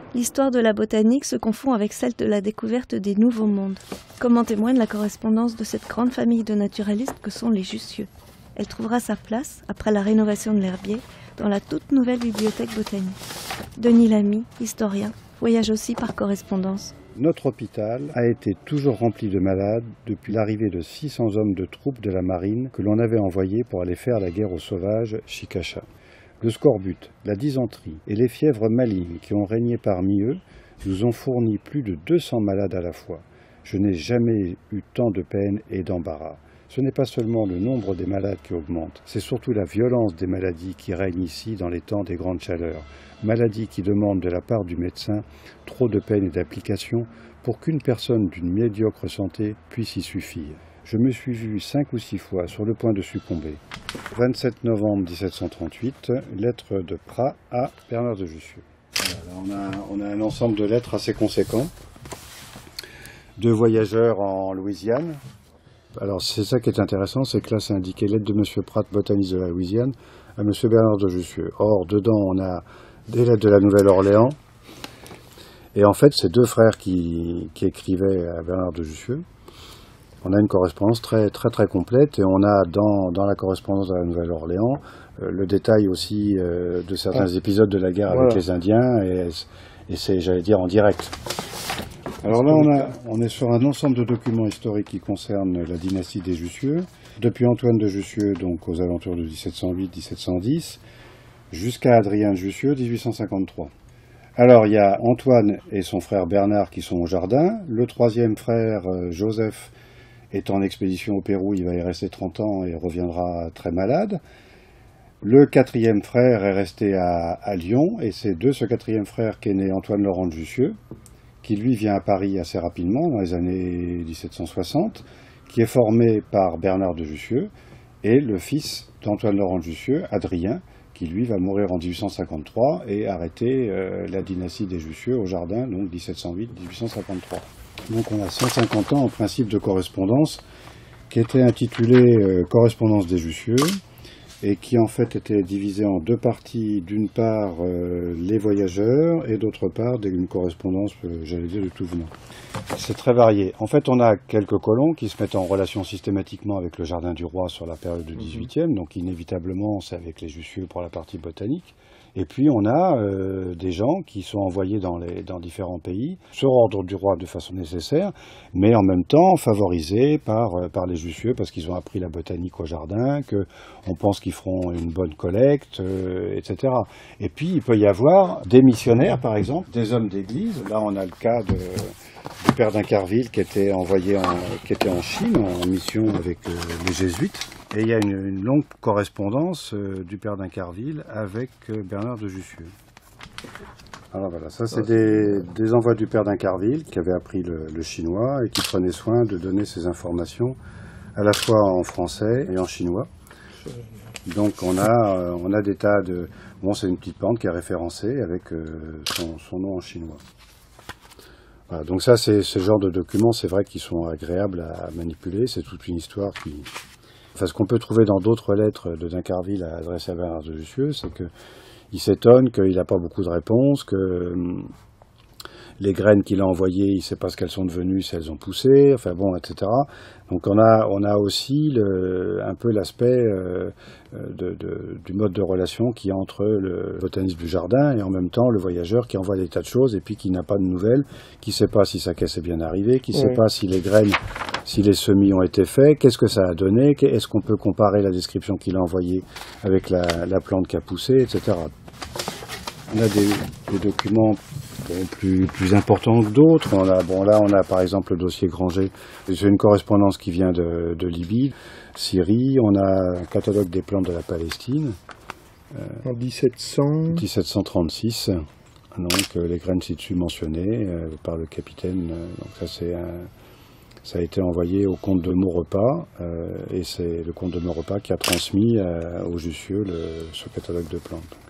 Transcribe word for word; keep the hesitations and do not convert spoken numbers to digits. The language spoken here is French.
l'histoire de la botanique se confond avec celle de la découverte des nouveaux mondes, comme en témoigne la correspondance de cette grande famille de naturalistes que sont les Jussieu. Elle trouvera sa place, après la rénovation de l'herbier, dans la toute nouvelle bibliothèque botanique. Denis Lamy, historien, voyage aussi par correspondance. Notre hôpital a été toujours rempli de malades depuis l'arrivée de six cents hommes de troupes de la marine que l'on avait envoyés pour aller faire la guerre aux sauvages Chicacha. Le scorbut, la dysenterie et les fièvres malignes qui ont régné parmi eux nous ont fourni plus de deux cents malades à la fois. Je n'ai jamais eu tant de peine et d'embarras. Ce n'est pas seulement le nombre des malades qui augmente, c'est surtout la violence des maladies qui règnent ici dans les temps des grandes chaleurs. Maladies qui demandent de la part du médecin trop de peine et d'application pour qu'une personne d'une médiocre santé puisse y suffire. Je me suis vu cinq ou six fois sur le point de succomber. vingt-sept novembre mille sept cent trente-huit, lettre de Prat à Bernard de Jussieu. Voilà, on, a, on a un ensemble de lettres assez conséquent. Deux voyageurs en Louisiane. Alors c'est ça qui est intéressant, c'est que là c'est indiqué lettre de M. Prat, botaniste de la Louisiane, à M. Bernard de Jussieu. Or, dedans on a des lettres de la Nouvelle-Orléans. Et en fait, c'est deux frères qui, qui écrivaient à Bernard de Jussieu. On a une correspondance très très très complète et on a dans, dans la correspondance de la Nouvelle-Orléans euh, le détail aussi euh, de certains ah. épisodes de la guerre voilà. avec les Indiens et, et c'est, j'allais dire, en direct. Alors là, on, a, on est sur un ensemble de documents historiques qui concernent la dynastie des Jussieu, depuis Antoine de Jussieu, donc aux alentours de mille sept cent huit à mille sept cent dix, jusqu'à Adrien de Jussieu, mille huit cent cinquante-trois. Alors, il y a Antoine et son frère Bernard qui sont au jardin. Le troisième frère, euh, Joseph, est en expédition au Pérou, il va y rester trente ans et reviendra très malade. Le quatrième frère est resté à, à Lyon, et c'est de ce quatrième frère qu'est né Antoine Laurent de Jussieu, qui lui vient à Paris assez rapidement, dans les années mille sept cent soixante, qui est formé par Bernard de Jussieu, et le fils d'Antoine Laurent de Jussieu, Adrien, qui lui va mourir en mille huit cent cinquante-trois et arrêter euh, la dynastie des Jussieu au jardin, donc mille sept cent huit à mille huit cent cinquante-trois. Donc on a cent cinquante ans en principe de correspondance, qui était intitulée euh, Correspondance des Jussieu, et qui en fait était divisée en deux parties, d'une part euh, les voyageurs et d'autre part une correspondance, euh, j'allais dire, de tout venant. C'est très varié. En fait, on a quelques colons qui se mettent en relation systématiquement avec le Jardin du Roi sur la période du dix-huitième, donc inévitablement c'est avec les Jussieu pour la partie botanique. Et puis on a euh, des gens qui sont envoyés dans, les, dans différents pays, sur ordre du roi de façon nécessaire, mais en même temps favorisés par, euh, par les Jussieu parce qu'ils ont appris la botanique au jardin, qu'on pense qu'ils feront une bonne collecte, euh, et cetera. Et puis il peut y avoir des missionnaires, par exemple, des hommes d'église. Là on a le cas de, du père d'Incarville qui était envoyé en, qui était en Chine en mission avec euh, les jésuites. Et il y a une, une longue correspondance euh, du père d'Incarville avec euh, Bernard de Jussieu. Alors voilà, ça c'est des, des envois du père d'Incarville qui avait appris le, le chinois et qui prenait soin de donner ces informations à la fois en français et en chinois. Donc on a, euh, on a des tas de... Bon, c'est une petite pente qui est référencée avec euh, son, son nom en chinois. Voilà, donc ça, c'est ce genre de documents, c'est vrai qu'ils sont agréables à manipuler, c'est toute une histoire qui... Enfin, ce qu'on peut trouver dans d'autres lettres de d'Incarville adressées à Bernard de Jussieu, c'est qu'il s'étonne qu'il n'a pas beaucoup de réponses, que hum, les graines qu'il a envoyées, il ne sait pas ce qu'elles sont devenues, si elles ont poussé, enfin bon, et cetera. Donc on a, on a aussi le, un peu l'aspect euh, de, de, du mode de relation qu'il y a entre le botaniste du jardin et en même temps le voyageur qui envoie des tas de choses et puis qui n'a pas de nouvelles, qui ne sait pas si sa caisse est bien arrivée, qui ne sait oui. pas si les graines, si les semis ont été faits, qu'est-ce que ça a donné, est-ce qu'on peut comparer la description qu'il a envoyée avec la, la plante qui a poussé, et cetera. On a des, des documents bon, plus, plus importants que d'autres. On a, bon, là, on a par exemple le dossier Granger. C'est une correspondance qui vient de, de Libye, Syrie. On a un catalogue des plantes de la Palestine. Euh, en dix-sept cents... dix-sept cent trente-six. Donc, euh, les graines ci-dessus mentionnées euh, par le capitaine. Euh, donc, ça, c'est un, ça a été envoyé au comte de Maurepas. Euh, et c'est le comte de Maurepas qui a transmis euh, aux Jussieu le, ce catalogue de plantes.